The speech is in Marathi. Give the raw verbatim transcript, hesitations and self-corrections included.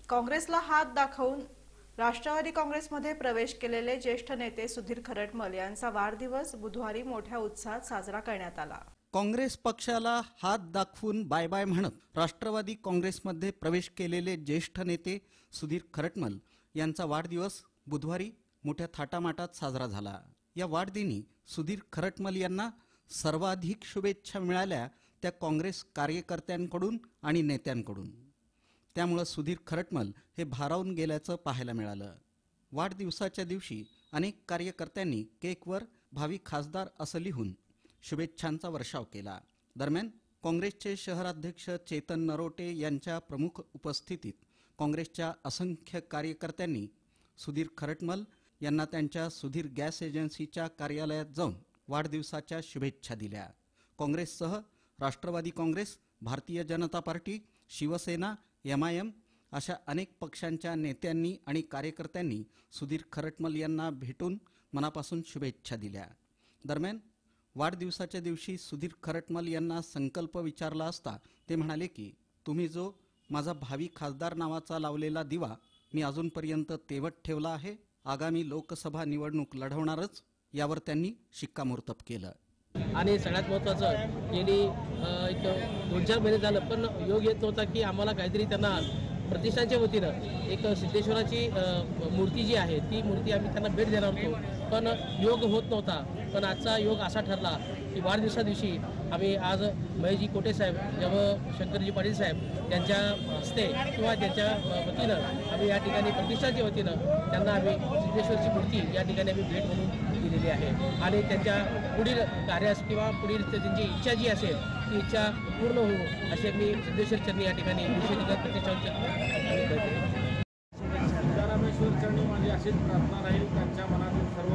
काँग्रेसला हात दाखवून राष्ट्रवादी काँग्रेसमध्ये प्रवेश केलेले ज्येष्ठ नेते सुधीर खरटमल यांचा वाढदिवस बुधवारी मोठ्या उत्साहात साजरा करण्यात आला। काँग्रेस पक्षाला हात दाखवून बाय बाय म्हणत राष्ट्रवादी काँग्रेसमध्ये प्रवेश केलेले ज्येष्ठ नेते सुधीर खरटमल यांचा वाढदिवस बुधवारी मोठ्या थाटामाटात साजरा झाला। या वाढदिनी सुधीर खरटमल यांना सर्वाधिक शुभेच्छा मिळाल्या त्या काँग्रेस कार्यकर्त्यांकडून आणि नेत्यांकडून। त्यामुळे सुधीर खरटमल हे भारावून गेल्याचं पाहायला मिळालं। वाढदिवसाच्या दिवशी अनेक कार्यकर्त्यांनी केकवर भावी खासदार असं लिहून शुभेच्छांचा वर्षाव केला। दरम्यान काँग्रेसचे शहराध्यक्ष चेतन नरोटे यांच्या प्रमुख उपस्थितीत काँग्रेसच्या असंख्य कार्यकर्त्यांनी सुधीर खरटमल यांना त्यांच्या सुधीर गॅस एजन्सीच्या कार्यालयात जाऊन वाढदिवसाच्या शुभेच्छा दिल्या। काँग्रेससह Rashtravadi Congress, Bharatiya Janata Party, Shivsena, M I M अशा अनेक पक्षांच्या नेत्यांनी आणि कार्यकर्त्यांनी सुधीर खरटमल यांना भेटून मनापासून शुभेच्छा दिल्या। दरम्यान वाढदिवसाच्या दिवशी सुधीर खरटमल यांना संकल्प विचारला असता ते म्हणाले की तुम्ही जो माझा भावी खासदार नावाचा लावलेला दिवा मी अजूनपर्यंत तेवत ठेवला आहे, आगामी लोकसभा निवडणूक लढवणारच, यावर त्यांनी शिक्कामोर्तब केलं। आणि सगळ्यात महत्त्वाचं गेली एक दोन चार महिने झालं पण योग येत नव्हता की आम्हाला काहीतरी त्यांना प्रतिष्ठानच्या वतीनं एक सिद्धेश्वराची मूर्ती जी आहे ती मूर्ती आम्ही त्यांना भेट देणार होतो, पण योग होत नव्हता। पण आजचा योग असा ठरला की वाढदिवसा दिवशी आम्ही आज महेशजी कोटे साहेब व शंकरजी पाटील साहेब यांच्या हस्ते किंवा त्यांच्या वतीनं आम्ही या ठिकाणी प्रतिष्ठानच्या वतीनं त्यांना आम्ही सिद्धेश्वरची मूर्ती या ठिकाणी आम्ही भेट म्हणून दिलेली आहे। आणि त्यांच्या पुढील कार्यास किंवा पुढील त्यांची इच्छा जी असेल ती इच्छा पूर्ण होऊ अशी मी सिद्धेश्वर चरणी या ठिकाणी प्रतिष्ठानच्या सिद्धरामेश्वर चरणी माझी अशीच प्रार्थना राहील, त्यांच्या मनातील सर्व